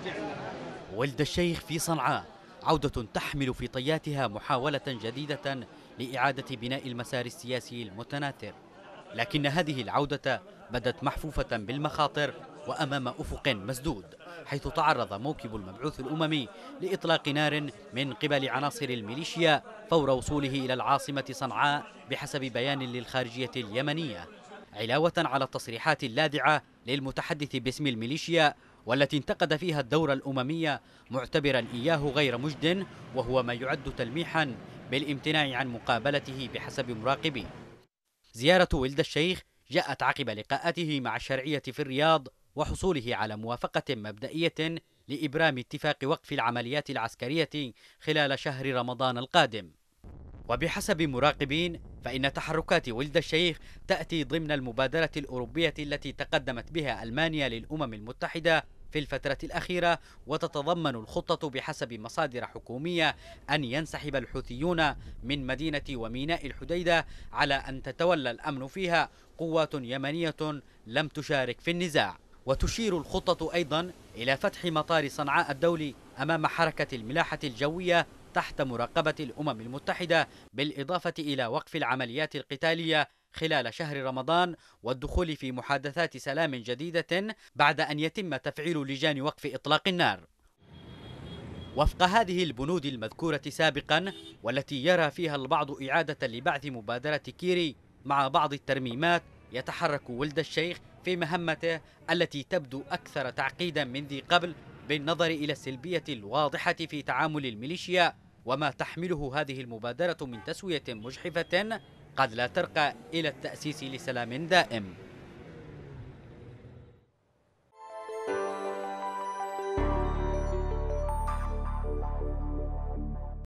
ولد الشيخ في صنعاء عودة تحمل في طياتها محاولة جديدة لإعادة بناء المسار السياسي المتناثر، لكن هذه العودة بدت محفوفة بالمخاطر وأمام أفق مسدود، حيث تعرض موكب المبعوث الأممي لإطلاق نار من قبل عناصر الميليشيا فور وصوله إلى العاصمة صنعاء بحسب بيان للخارجية اليمنية، علاوة على التصريحات اللاذعة للمتحدث باسم الميليشيا والتي انتقد فيها الدور الأممي معتبرا إياه غير مجد، وهو ما يعد تلميحا بالامتناع عن مقابلته بحسب مراقبين. زيارة ولد الشيخ جاءت عقب لقاءاته مع الشرعية في الرياض وحصوله على موافقة مبدئية لإبرام اتفاق وقف العمليات العسكرية خلال شهر رمضان القادم. وبحسب مراقبين فإن تحركات ولد الشيخ تأتي ضمن المبادرة الأوروبية التي تقدمت بها ألمانيا للأمم المتحدة في الفترة الأخيرة، وتتضمن الخطة بحسب مصادر حكومية أن ينسحب الحوثيون من مدينة وميناء الحديدة على أن تتولى الأمن فيها قوات يمنية لم تشارك في النزاع. وتشير الخطة أيضا إلى فتح مطار صنعاء الدولي أمام حركة الملاحة الجوية تحت مراقبة الأمم المتحدة، بالإضافة إلى وقف العمليات القتالية خلال شهر رمضان والدخول في محادثات سلام جديدة بعد أن يتم تفعيل لجان وقف إطلاق النار. وفق هذه البنود المذكورة سابقا، والتي يرى فيها البعض إعادة لبعث مبادرة كيري مع بعض الترميمات، يتحرك ولد الشيخ في مهمته التي تبدو أكثر تعقيدا من ذي قبل بالنظر إلى السلبية الواضحة في تعامل الميليشيا وما تحمله هذه المبادرة من تسوية مجحفة قد لا ترقى إلى التأسيس لسلام دائم.